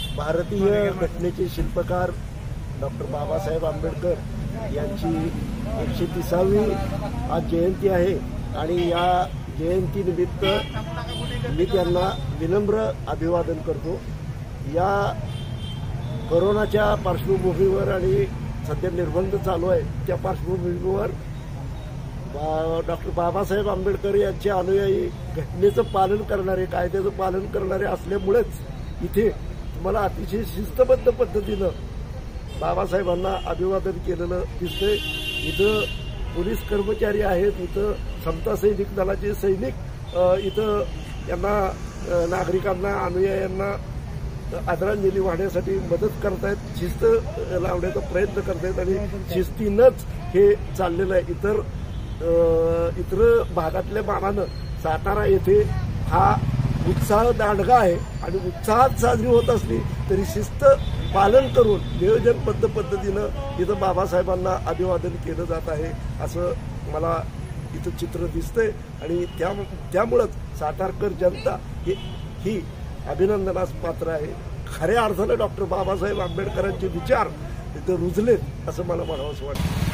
भारतीय घटनेचे शिल्पकार डॉक्टर बाबासाहेब आंबेडकर यांची 130वी आज जयंती आहे आणि या जयंतीनिमित्त मी त्यांना विनम्र अभिवादन करतो। या कोरोनाच्या पार्श्वभूमीवर आणि सध्या निर्बंध चालू आहे त्या पार्श्वभूमीवर डॉक्टर बाबासाहेब आंबेडकर यांचे अनुयायी घटनेचं पालन करणारे, कायद्याचं पालन करणारे असल्यामुळेच इथे तुम्हाला अतिशय शिस्तबद्ध पद्धतीनं बाबासाहेबांना अभिवादन केलेलं दिसतंय। इथं पोलीस कर्मचारी आहेत, इथं समता सैनिक दलाचे सैनिक इथं यांना नागरिकांना अनुयायांना आदरांजली वाहण्यासाठी मदत करतायत, शिस्त लावण्याचा प्रयत्न करतायत आणि शिस्तीनंच हे चाललेलं आहे। इतर भागातल्या मानानं सातारा येथे हा उत्साह दांडगा आहे आणि उत्साहात साजरी होत असली तरी शिस्त पालन करून नियोजनबद्ध पद्धतीनं इथं बाबासाहेबांना अभिवादन केलं जात आहे असं मला इथं चित्र दिसतंय आणि त्यामुळंच सातारकर जनता ही अभिनंदनास पात्र आहे। खऱ्या अर्थानं डॉक्टर बाबासाहेब आंबेडकरांचे विचार इथं रुजलेत असं मला म्हणावंसं वाटतं।